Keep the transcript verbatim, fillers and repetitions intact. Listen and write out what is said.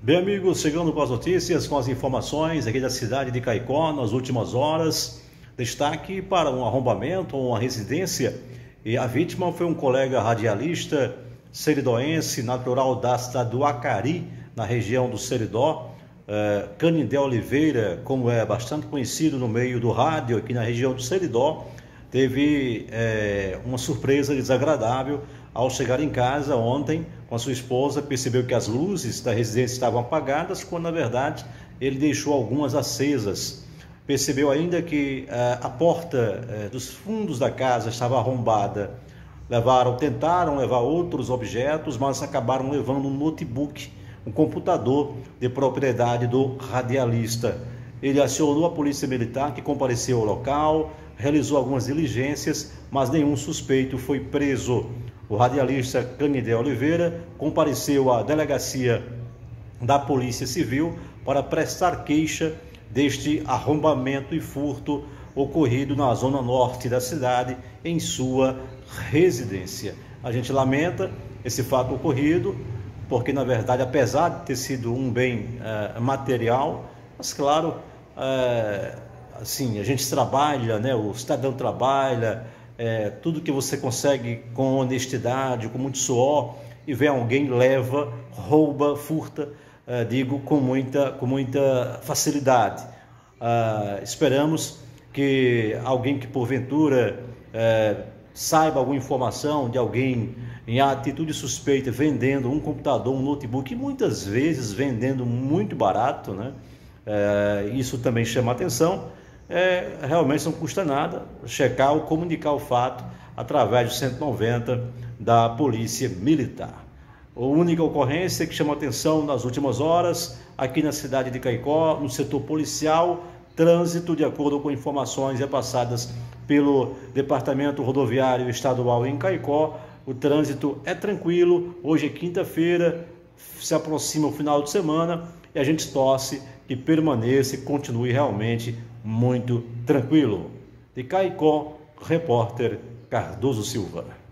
Bem, amigos, chegando com as notícias, com as informações aqui da cidade de Caicó nas últimas horas. Destaque para um arrombamento ou uma residência, e a vítima foi um colega radialista seridoense, natural da cidade do Acari, na região do Seridó. É, Canindé Oliveira, como é bastante conhecido no meio do rádio aqui na região do Seridó, teve é, uma surpresa desagradável ao chegar em casa ontem com a sua esposa. Percebeu que as luzes da residência estavam apagadas, quando na verdade ele deixou algumas acesas. Percebeu ainda que é, a porta é, dos fundos da casa estava arrombada. Levaram, tentaram levar outros objetos, mas acabaram levando um notebook, um computador de propriedade do radialista. Ele acionou a polícia militar, que compareceu ao local, realizou algumas diligências, mas nenhum suspeito foi preso. O radialista Canindé Oliveira compareceu à delegacia da Polícia Civil para prestar queixa deste arrombamento e furto ocorrido na zona norte da cidade, em sua residência. A gente lamenta esse fato ocorrido, porque na verdade, apesar de ter sido um bem uh, material, mas claro, uh, assim, a gente trabalha, né? O cidadão trabalha, é, tudo que você consegue com honestidade, com muito suor, e vem alguém, leva, rouba, furta, uh, digo, com muita, com muita facilidade. Uh, esperamos que alguém que porventura uh, saiba alguma informação de alguém em atitude suspeita vendendo um computador, um notebook, e muitas vezes vendendo muito barato, né? É, isso também chama atenção. É, realmente não custa nada checar ou comunicar o fato através do cento e noventa da Polícia Militar. A única ocorrência que chama atenção nas últimas horas aqui na cidade de Caicó, no setor policial, trânsito, de acordo com informações repassadas pelo Departamento Rodoviário Estadual em Caicó. O trânsito é tranquilo. Hoje é quinta-feira, se aproxima o final de semana e a gente torce que permaneça e continue realmente muito tranquilo. De Caicó, repórter Cardoso Silva.